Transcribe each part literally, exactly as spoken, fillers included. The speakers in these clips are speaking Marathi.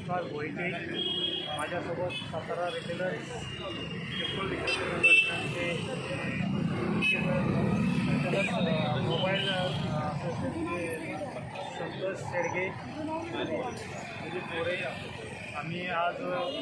विश्वास भोईटे, माझ्यासोबत सातारा रिटेलर्स पेट्रोल संघटनांचे मोबाईल असोसिएशनचे संतोष शेडगे आणि दिलीप मोरे आम्ही आज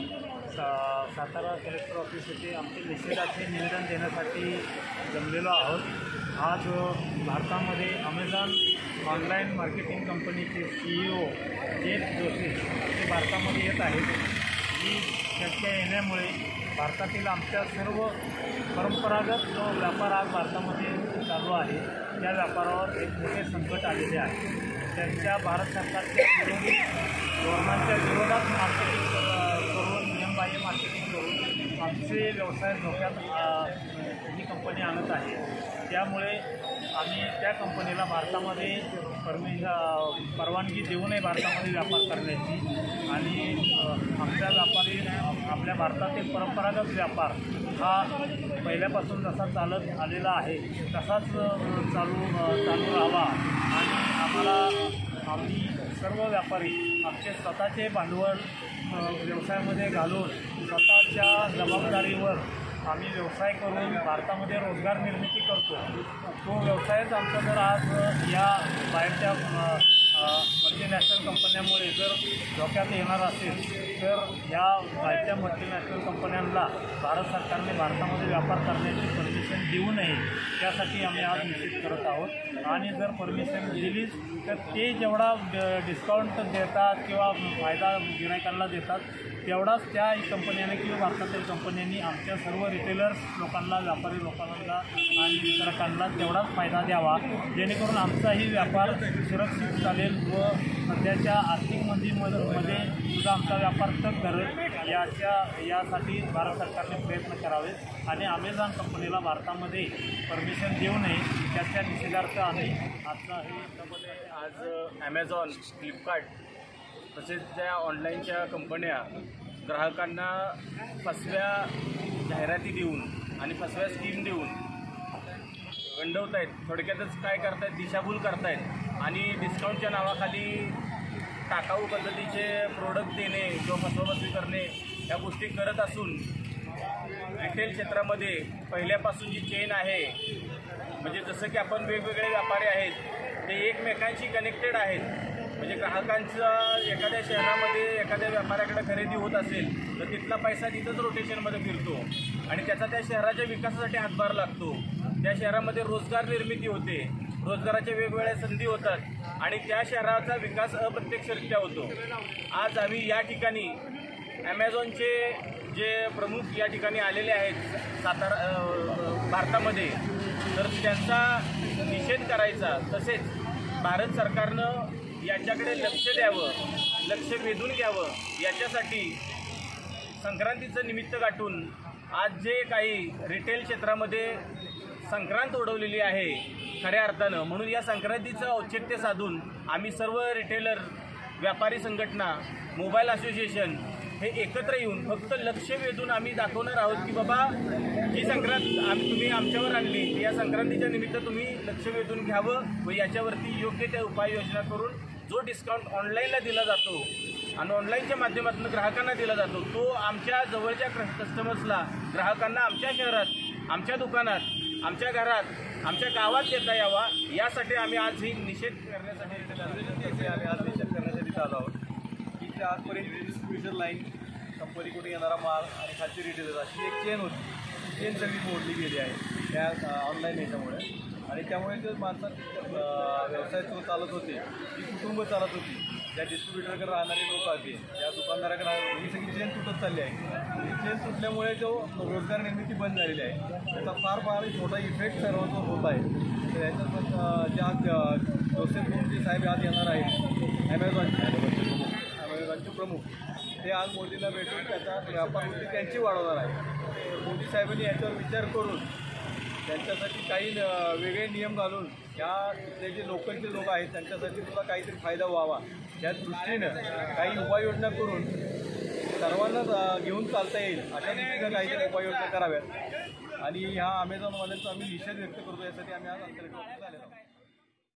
सा सातारा कलेक्टर ऑफिस येथे आमचे निषेधाचे निवेदन देण्यासाठी जमलेलो आहोत। आज भारतामध्ये अमेझॉन ऑनलाईन मार्केटिंग कंपनीचे सी ई ओ जेफ जोशी ते भारतामध्ये येत आहेत। ही चर्चा येण्यामुळे भारतातील आमच्या सर्व परंपरागत जो व्यापार आज भारतामध्ये चालू आहे त्या व्यापारावर एक मोठे संकट आलेले आहे। त्यांच्या भारत सरकारच्या विरोधी धोरणांच्या विरोधात मार्केटिंग करून नियमबाह्य मार्केटिंग करून आमचे व्यवसाय धोक्यात ही कंपनी आणत आहे। त्यामुळे आम्ही त्या कंपनीला भारतामध्ये परमि परवानगी देऊ नये भारतामध्ये व्यापार करण्याची आणि आमच्या व्यापारी आपल्या भारतातील परंपरागत व्यापार हा पहिल्यापासून जसा चालत आलेला आहे तसाच चालू चालू राहावा आणि आम्हाला आम्ही सर्व व्यापारी आमचे स्वतःचे भांडवल व्यवसायामध्ये घालून स्वतःच्या जबाबदारीवर आम्ही व्यवसाय करून भारतामध्ये रोजगार निर्मिती करतो। तो व्यवसायच आमचा जर आज या बाहेरच्या मल्टीनॅशनल कंपन्यांमुळे जर धोक्यात येणार असेल तर ह्या बाहेरच्या मल्टीनॅशनल कंपन्यांना भारत सरकारने भारतामध्ये व्यापार करण्याची परमिशन देऊ नये त्यासाठी आम्ही आज निश्चित करत आहोत। आणि जर परमिशन दिलीच तर ते जेवढा डिस्काउंट देतात किंवा फायदा गिरायकांना देतात तेवढाच त्या कंपन्यांनी किंवा भारतातील कंपन्यांनी आमच्या सर्व रिटेलर्स लोकांना व्यापारी लोकांना आणि वितरकांना तेवढाच फायदा द्यावा जेणेकरून आमचाही व्यापार सुरक्षित चालेल व सध्याच्या आर्थिक मंदीमध्ये सुद्धा आमचा व्यापार तग धरेल याच्या यासाठी भारत सरकारने प्रयत्न करावे आणि अमेझॉन कंपनीला भारतामध्ये परमिशन देऊ नये त्याच्या निषेधार्थ आम्ही आजचा हे आज ॲमेझॉन, फ्लिपकार्ट तसेच त्या ऑनलाईनच्या कंपन्या ग्राहकांना फसव्या जाहिराती देऊन आणि फसव्या स्कीम देऊन गंडवत आहेत। थोडक्यातच काय करतायत, दिशाभूल करतायत आणि डिस्काउंटच्या नावाखाली टाकाऊ पद्धतीचे प्रोडक्ट देणे किंवा फसवणूक करणे या गोष्टी करत असून रिटेल क्षेत्रामध्ये पहिल्यापासून जी चेन आहे म्हणजे जसं की आपण वेगवेगळे व्यापारी आहेत ते एकमेकांशी कनेक्टेड आहेत। म्हणजे ग्राहकांचा एखाद्या शहरामध्ये एखाद्या व्यापाऱ्याकडे खरेदी होत असेल तर तिथला पैसा तिथंच रोटेशनमध्ये फिरतो आणि त्याचा त्या शहराच्या विकासासाठी हातभार लागतो। त्या शहरामध्ये रोजगार निर्मिती होते, रोजगाराच्या वेगवेगळ्या संधी होतात आणि त्या शहराचा विकास अप्रत्यक्षरित्या होतो। आज आम्ही या ठिकाणी ॲमेझॉनचे जे प्रमुख या ठिकाणी आलेले आहेत सातारा भारतामध्ये तर त्यांचा निषेध करायचा तसेच भारत सरकारनं याच्याकडे लक्ष द्यावं, लक्ष वेधून घ्यावं याच्यासाठी संक्रांतीचं निमित्त गाठून आज जे काही रिटेल क्षेत्रामध्ये संक्रांत उडवलेली आहे खऱ्या अर्थानं म्हणून या संक्रांतीचं औचित्य साधून आम्ही सर्व रिटेलर, व्यापारी संघटना, मोबाईल असोसिएशन हे एकत्र येऊन फक्त लक्ष वेधून आम्ही दाखवणार आहोत की बाबा ही संक्रांत आम्ही तुम्ही आमच्यावर आणली या संक्रांतीच्या निमित्त तुम्ही लक्ष वेधून घ्यावं व याच्यावरती योग्य त्या उपाययोजना करून जो डिस्काउंट ऑनलाईनला दिला जातो आणि ऑनलाईनच्या माध्यमातून ग्राहकांना दिला जातो तो आमच्या जवळच्या कस्टमर्सला ग्राहकांना आमच्या शहरात, आमच्या दुकानात, आमच्या घरात, आमच्या गावात देता यावा यासाठी आम्ही आज ही निषेध करण्यासाठी आम्ही आज निषेध करण्यासाठी इथं आलो आहोत की ते आजपर्यंत डिस्ट्रीब्युशन लाईन कंपनीकडून येणारा माल आणि खालची रिटेलर अशी एक चेन होती, ती चेन सगळी मोडली गेली आहे त्या ऑनलाईन याच्यामुळे आणि त्यामुळे ते माणसात व्यवसाय जो चालत होते ती कुटुंब चालत होती त्या डिस्ट्रीब्युटरकडे राहणारे लोक होते त्या दुकानदाराकडे ही सगळी चेन तुटत चालली आहे। ही चेन तुटल्यामुळे जो रोजगार निर्मिती बंद झालेली आहे त्याचा फार फार मोठा इफेक्ट सर्वांवर होत आहे। तर याच्यात ज्या जोसेफ मोदी साहेब आज येणार आहेत ॲमेझॉनचे ॲमेझॉनचे प्रमुख ते आज मोदींना भेटून त्याचा व्यापार वृत्ती त्यांची वाढवणार आहे। तर मोदी साहेबांनी याच्यावर विचार करून त्यांच्यासाठी काही वेगळे नियम घालून या तिथले जे लोकलचे लोक आहेत त्यांच्यासाठी सुद्धा काहीतरी फायदा व्हावा या दृष्टीनं काही उपाययोजना करून सर्वांना घेऊन चालता येईल अशा दृष्टीनं काहीतरी उपाययोजना कराव्यात आणि ह्या अमेझॉनवाल्यांचा आम्ही निषेध व्यक्त करतो यासाठी आम्ही आज आंतरराष्ट्रीय झालेलो आहोत।